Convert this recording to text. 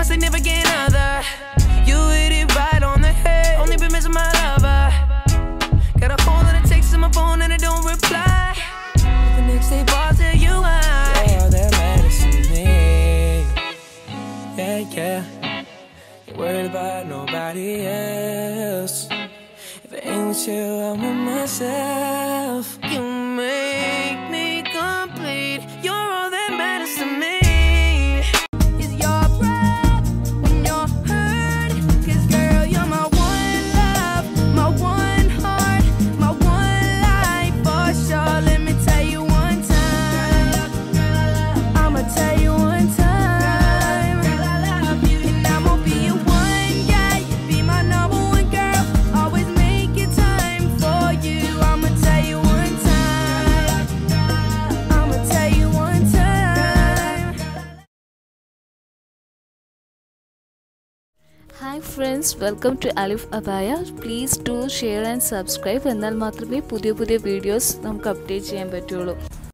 significant other. You hit it right on the head. Only been missing my lover. Got a whole lot of texts on my phone and I don't reply. The next day, I'll tell you why. You're all that matters to me. Yeah, yeah. Ain't worried about nobody else. If it ain't with you, I'm with myself. You make me complete. You're all that matters to me. Is your breath when you're hurt? 'Cause girl, you're my one love, my one heart, my one life for sure. Let me tell you one time. I'ma tell you one time. Girl, I love you, and I'm gonna be your one guy. You be my number one girl. Always making time for you. I'ma tell you one time. I'ma tell you one time. Hi friends, welcome to Alif Abaya. Please do share and subscribe. എന്നാൽ മാത്രമേ പുതിയ videos നമുക്ക് update ചെയ്യാൻ പറ്റുള്ളൂ.